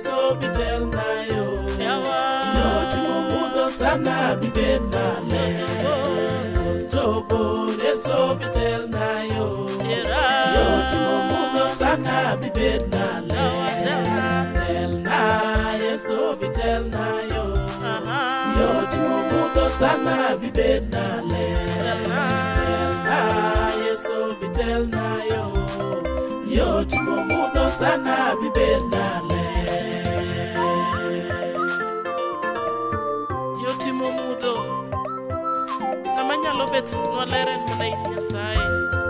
Yesu bitelna yo. Yo timo mudho sana bibedna le. Chobo Yesu bitelna yo. Yo timo mudho sana bibedna le. Telna Yesu bitelna yo. Yo timo mudho sana bibedna le. Telna Yesu bitelna yo. Yo timo mudho sana bibedna le. Yo timo mudho ng'ama nyalo bet noleren mana in Nyasaye.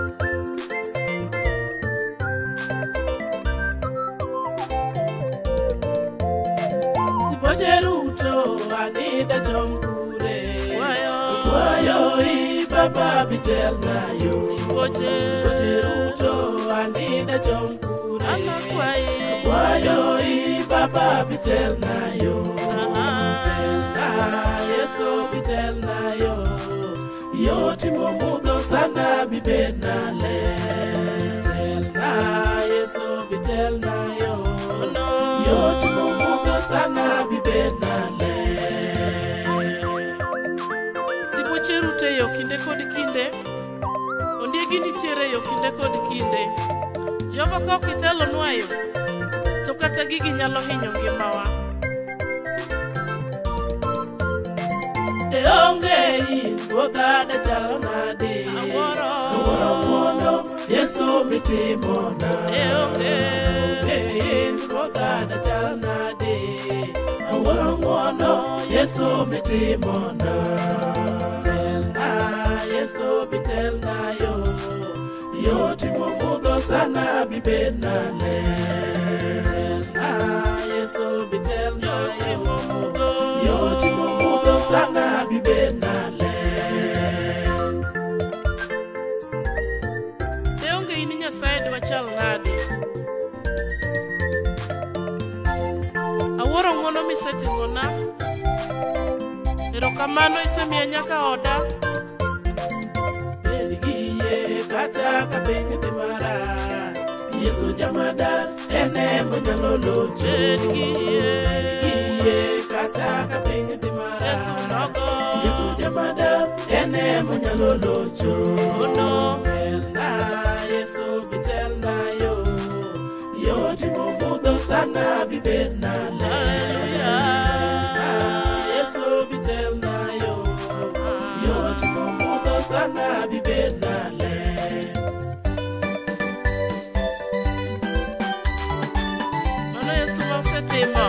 Siboche ruto anida chomkure kwayo I baba bitelna yo. Siboche ruto anida chomkure kwayo I baba bitelna yo. Telna Yesu bitelna yo. Yo timo mudho sana bibedna le. Telna Yesu bitelna yo. Yo timo mudho sana bibedna le. Siboche rute yo kinde kod kinde. Ondiegi nitiere yo kinde kod kinde. Jehova ka ok itelo nwayo to kata gigi nyalo hinyo ngimawa. Onge in godada chalo nade. Aworo mono Yesu mitimona. Onge in godada chalo nade. Aworo mono Yesu mitimona. Telna Yesu bitelna yo. Yo timo mudho sana bibedna le. Telna Yesu bitelna yo. Yo timo mudho sana bibedna le. Onge in Nyasaye dwa chal nade. Awuoro ng'wono misetimona. Erokamano isemiya nyaka oda. Bed gi yie kata ka piny dhi marach, Yesu jamadar en ema nyalo locho. Bed gi yie kata ka piny dhi marach, Yesu jamadar en ema nyalo locho. Telna Yesu bitelna yo. Yo timo mudho sana bibedna le. Yesu bitelna yo. Yo timo mudho sana bibedna le. Mano Yesu ma osetimo.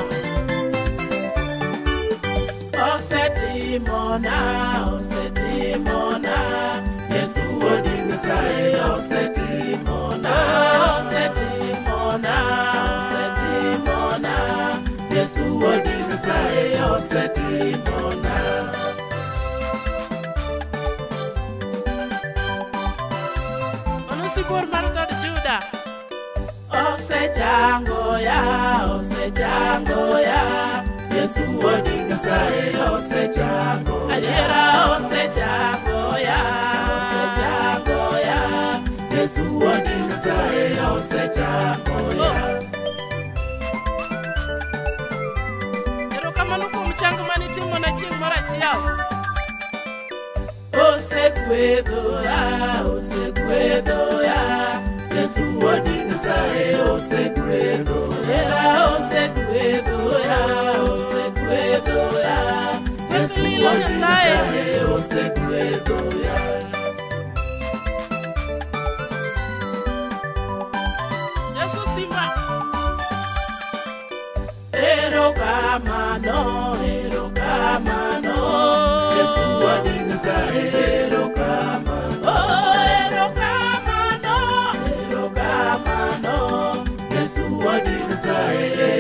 Osetimona. Yesu odi Nyasaye osetimona. Yesu odi Nyasaye osetimona. Mano sibor mar God Juda. Osechango ya. Yesu odi Nyasaye osechango. Aliera osechango ya. Yesu odi Nyasaye osechango ya. Erokamano kuom chang manitimo na chieng' moro achiel. Osegwedho ya. Yesu odi Nyasaye osegwedho. Aliera osegwedho ya. Yesu odi Nyasaye osegwedho ya. Yesu simba. Erokamano. Yesu odi Nyasaye erokamano. Erokamano. Yesu odi Nyasaye